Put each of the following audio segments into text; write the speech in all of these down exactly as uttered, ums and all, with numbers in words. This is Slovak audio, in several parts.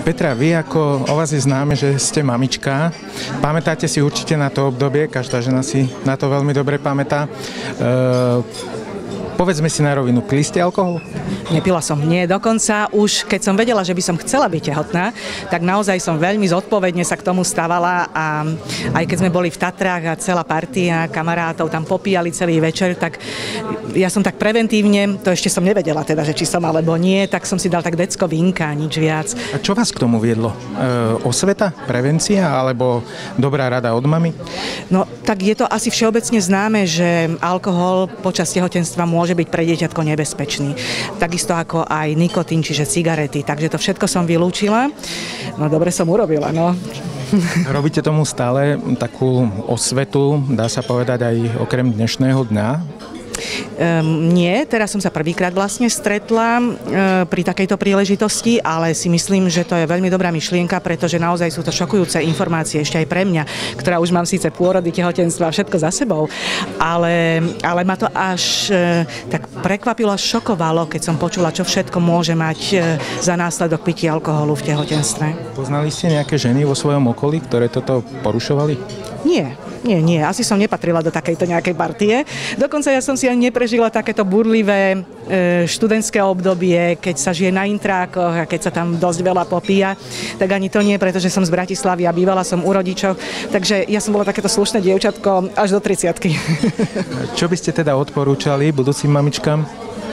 Petra, vy ako o vás je známe, že ste mamička. Pamätáte si určite na to obdobie, každá žena si na to veľmi dobre pamätá. E Povedzme si na rovinu, pili ste alkohol? Nepila som, nie. Dokonca už keď som vedela, že by som chcela byť tehotná, tak naozaj som veľmi zodpovedne sa k tomu stavala a aj keď sme boli v Tatrách a celá partia kamarátov tam popíjali celý večer, tak ja som tak preventívne, to ešte som nevedela teda, že či som alebo nie, tak som si dal tak decko vínka, nič viac. A čo vás k tomu viedlo? E, osveta? Prevencia? Alebo dobrá rada od mamy? No, tak je to asi všeobecne známe, že alkohol počas tehotenstva môže môže byť pre dieťatko nebezpečný. Takisto ako aj nikotín, čiže cigarety. Takže to všetko som vylúčila. No dobre som urobila, no. Robíte tomu stále takú osvetu, dá sa povedať aj okrem dnešného dňa? Um, nie, teraz som sa prvýkrát vlastne stretla uh, pri takejto príležitosti, ale si myslím, že to je veľmi dobrá myšlienka, pretože naozaj sú to šokujúce informácie ešte aj pre mňa, ktorá už mám síce pôrody, tehotenstva a všetko za sebou, ale, ale ma to až uh, tak prekvapilo, šokovalo, keď som počula, čo všetko môže mať uh, za následok pitia alkoholu v tehotenstve. Poznali ste nejaké ženy vo svojom okolí, ktoré toto porušovali? Nie. Nie, nie, asi som nepatrila do takejto nejakej partie. Dokonca ja som si ani neprežila takéto burlivé e, študentské obdobie, keď sa žije na intrákoch a keď sa tam dosť veľa popíja. Tak ani to nie, pretože som z Bratislavy a bývala som u rodičov. Takže ja som bola takéto slušné dievčatko až do tridsiatky. Čo by ste teda odporúčali budúcim mamičkám?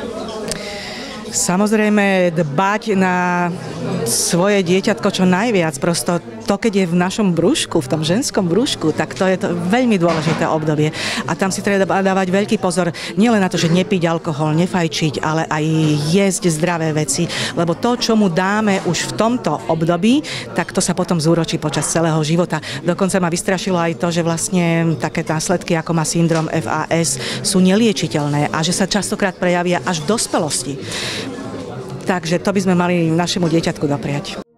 Samozrejme dbať na svoje dieťatko čo najviac. Prosto to, keď je v našom brúšku, v tom ženskom brúšku, tak to je to veľmi dôležité obdobie. A tam si treba dávať veľký pozor nielen na to, že nepiť alkohol, nefajčiť, ale aj jesť zdravé veci. Lebo to, čo mu dáme už v tomto období, tak to sa potom zúročí počas celého života. Dokonca ma vystrašilo aj to, že vlastne také následky, ako má syndrom ef á es, sú neliečiteľné a že sa častokrát prejavia až v dospelosti. Takže to by sme mali našemu dieťatku dopriať.